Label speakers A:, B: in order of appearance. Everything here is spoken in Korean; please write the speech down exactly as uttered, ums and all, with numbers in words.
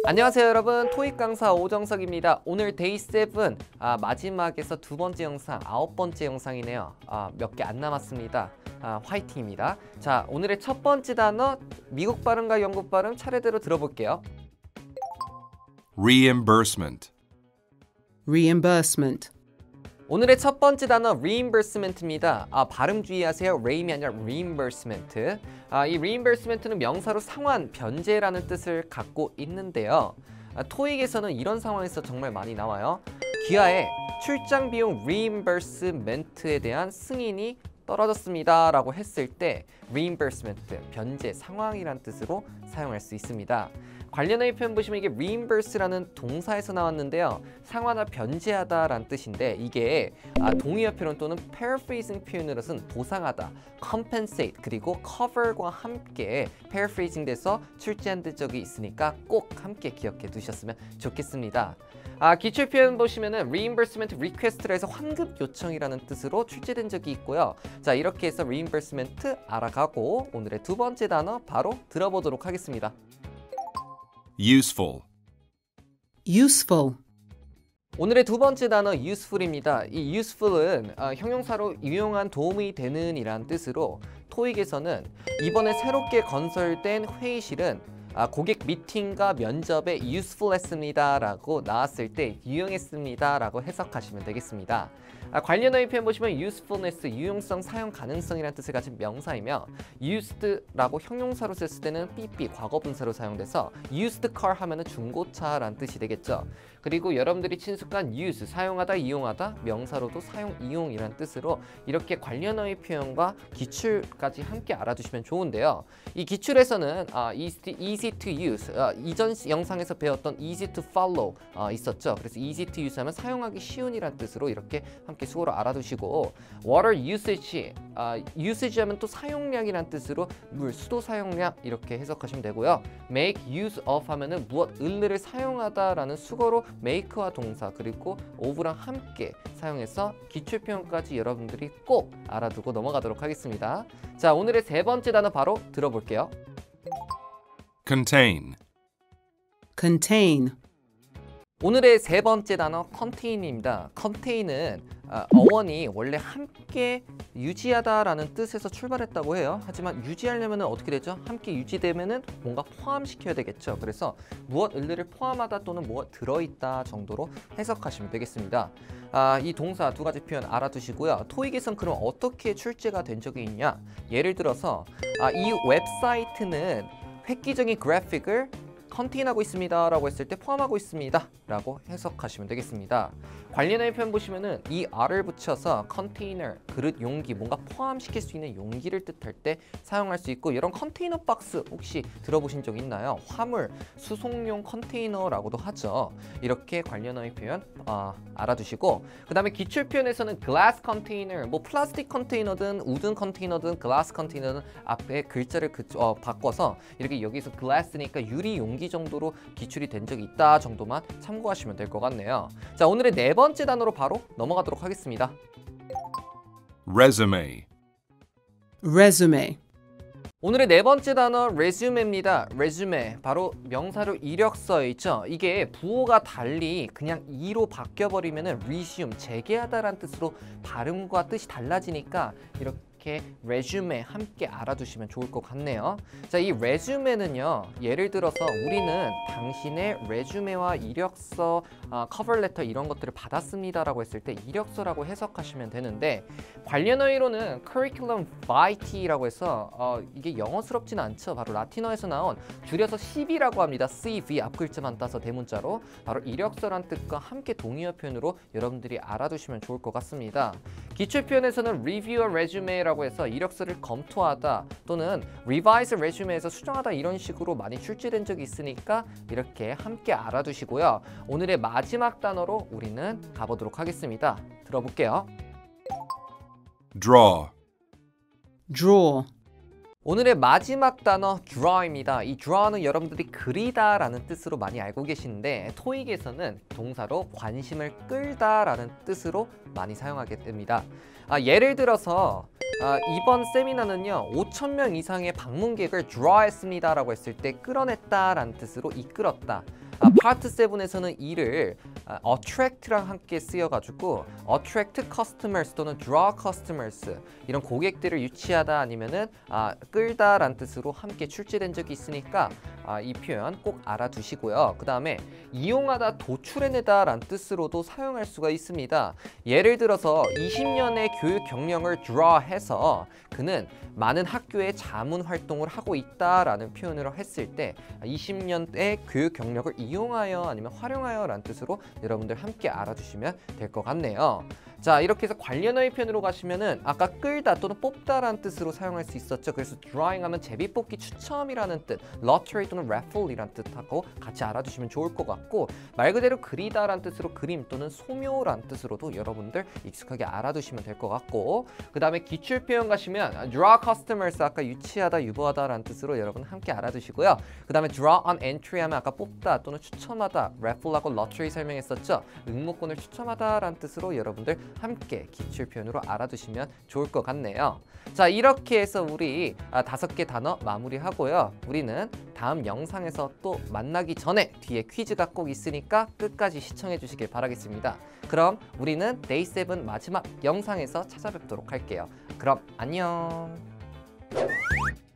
A: 안녕하세요 여러분, 토익 강사 오정석입니다. 오늘 데이 세븐 아, 마지막에서 두 번째 영상, 아홉 번째 영상이네요. 아, 몇 개 안 남았습니다. 아, 화이팅입니다. 자, 오늘의 첫 번째 단어 미국 발음과 영국 발음 차례대로 들어볼게요.
B: Reimbursement.
C: Reimbursement.
A: 오늘의 첫 번째 단어 reimbursement입니다. 아, 발음 주의하세요. reim이 아니라 reimbursement. 아, 이 reimbursement는 명사로 상환, 변제라는 뜻을 갖고 있는데요. 아, 토익에서는 이런 상황에서 정말 많이 나와요. 기아의 출장 비용 reimbursement에 대한 승인이 떨어졌습니다 라고 했을 때 reimbursement, 변제, 상환이란 뜻으로 사용할 수 있습니다. 관련의 표현 보시면 이게 reimburse라는 동사에서 나왔는데요. 상환하, 변제하다 라는 뜻인데 이게 아, 동의어 표현 또는 paraphrasing 표현으로는 보상하다, compensate, 그리고 cover과 함께 paraphrasing 돼서 출제한 적이 있으니까 꼭 함께 기억해 두셨으면 좋겠습니다. 아, 기출 표현 보시면은 reimbursement request라 해서 환급 요청이라는 뜻으로 출제된 적이 있고요. 자, 이렇게 해서 reimbursement 알아가고 오늘의 두 번째 단어 바로 들어보도록 하겠습니다.
B: Useful.
C: Useful.
A: 오늘의 두 번째 단어 useful입니다. 이 useful은 어, 형용사로 유용한, 도움이 되는 이란 뜻으로 토익에서는 이번에 새롭게 건설된 회의실은 아, 고객 미팅과 면접에 useful했습니다 라고 나왔을 때 유용했습니다 라고 해석하시면 되겠습니다. 아, 관련어의 표현 보시면 usefulness, 유용성, 사용 가능성이라는 뜻을 가진 명사이며 used라고 형용사로 썼을 때는 삐삐, 과거분사로 사용돼서 used car 하면은 중고차라는 뜻이 되겠죠. 그리고 여러분들이 친숙한 use, 사용하다, 이용하다, 명사로도 사용, 이용이라는 뜻으로 이렇게 관련어의 표현과 기출까지 함께 알아두시면 좋은데요. 이 기출에서는 아, easy to use, 아, 이전 영상에서 배웠던 easy to follow 아, 있었죠. 그래서 easy to use 하면 사용하기 쉬운이라는 뜻으로 이렇게 함께 수고로 알아두시고 water usage, 아, usage 하면 또 사용량이라는 뜻으로 물, 수도 사용량 이렇게 해석하시면 되고요. make use of 하면은 무엇, 을를 사용하다라는 수거로 make와 동사 그리고 of랑 함께 사용해서 기출 표현까지 여러분들이 꼭 알아두고 넘어가도록 하겠습니다. 자, 오늘의 세 번째 단어 바로 들어볼게요.
B: Contain.
C: Contain.
A: 오늘의 세 번째 단어 contain입니다. contain은 어, 어원이 원래 함께 유지하다라는 뜻에서 출발했다고 해요. 하지만 유지하려면 어떻게 되죠? 함께 유지되면은 뭔가 포함시켜야 되겠죠. 그래서 무엇, 을를 포함하다 또는 무엇 들어있다 정도로 해석하시면 되겠습니다. 아, 이 동사 두 가지 표현 알아두시고요. 토익에선 그럼 어떻게 출제가 된 적이 있냐? 예를 들어서 아, 이 웹사이트는 획기적인 그래픽을 컨테인하고 있습니다 라고 했을 때 포함하고 있습니다 라고 해석하시면 되겠습니다. 관련의 표현 보시면은 이 R을 붙여서 컨테이너, 그릇, 용기, 뭔가 포함시킬 수 있는 용기를 뜻할 때 사용할 수 있고, 이런 컨테이너 박스 혹시 들어보신 적 있나요? 화물, 수송용 컨테이너라고도 하죠. 이렇게 관련의 표현 어, 알아두시고, 그 다음에 기출 표현에서는 glass container, 뭐 플라스틱 컨테이너든 우든 컨테이너든 glass 컨테이너든 앞에 글자를 그, 어, 바꿔서 이렇게 여기서 glass니까 유리 용기 정도로 기출이 된 적이 있다 정도만 참고하시면 될 것 같네요. 자, 오늘의 네 번째 단어로 바로 넘어가도록 하겠습니다.
B: Resume.
C: Resume.
A: 오늘의 네 번째 단어 resume입니다. resume, 바로 명사로 이력서 있죠. 이게 부호가 달리 그냥 이로 바뀌어버리면 resume, 재개하다라는 뜻으로 발음과 뜻이 달라지니까 이렇게 resume 함께 알아두시면 좋을 것 같네요. 자, 이 resume는요, 예를 들어서 우리는 당신의 resume와 이력서, 어, 커버레터 이런 것들을 받았습니다라고 했을 때 이력서라고 해석하시면 되는데, 관련어휘로는 curriculum vitae라고 해서 어, 이게 영어스럽지는 않죠. 바로 라틴어에서 나온 줄여서 씨브이라고 합니다. 씨브이 앞글자만 따서 대문자로 바로 이력서란 뜻과 함께 동의어 표현으로 여러분들이 알아두시면 좋을 것 같습니다. 기출 표현에서는 review a resume라고 해서 이력서를 검토하다 또는 revise a resume에서 수정하다 이런 식으로 많이 출제된 적이 있으니까 이렇게 함께 알아두시고요. 오늘의 마지막 단어로 우리는 가보도록 하겠습니다. 들어볼게요.
B: Draw.
C: Draw.
A: 오늘의 마지막 단어 draw입니다. 이 draw는 여러분들이 그리다 라는 뜻으로 많이 알고 계시는데 토익에서는 동사로 관심을 끌다 라는 뜻으로 많이 사용하게 됩니다. 아, 예를 들어서 아, 이번 세미나는요 오천 명 이상의 방문객을 draw했습니다 라고 했을 때 끌어냈다 라는 뜻으로 이끌었다, 아, 파트 칠에서는 이를 아, attract랑 함께 쓰여가지고 attract customers 또는 draw customers 이런 고객들을 유치하다 아니면은 아, 끌다라는 뜻으로 함께 출제된 적이 있으니까 아, 이 표현 꼭 알아두시고요. 그 다음에 이용하다, 도출해내다라는 뜻으로도 사용할 수가 있습니다. 예를 들어서 이십 년의 교육 경력을 draw해서 그는 많은 학교에 자문 활동을 하고 있다라는 표현으로 했을 때 이십 년의 교육 경력을 이용하여 아니면 활용하여 라는 뜻으로 여러분들 함께 알아두시면 될 것 같네요. 자, 이렇게 해서 관련어의 표현으로 가시면은 아까 끌다 또는 뽑다라는 뜻으로 사용할 수 있었죠. 그래서 drawing 하면 제비뽑기 추첨이라는 뜻, lottery 또는 raffle이라는 뜻하고 같이 알아두시면 좋을 것 같고, 말 그대로 그리다라는 뜻으로 그림 또는 소묘라는 뜻으로도 여러분들 익숙하게 알아두시면 될 것 같고, 그 다음에 기출 표현 가시면 draw customers 아까 유치하다, 유보하다라는 뜻으로 여러분 함께 알아두시고요. 그 다음에 draw on entry 하면 아까 뽑다 또는 추첨하다, raffle하고 lottery 설명했었죠. 응모권을 추첨하다라는 뜻으로 여러분들 함께 기출 표현으로 알아두시면 좋을 것 같네요. 자, 이렇게 해서 우리 아, 다섯 개 단어 마무리하고요. 우리는 다음 영상에서 또 만나기 전에 뒤에 퀴즈가 꼭 있으니까 끝까지 시청해 주시길 바라겠습니다. 그럼 우리는 데이 세븐 마지막 영상에서 찾아뵙도록 할게요. 그럼 안녕.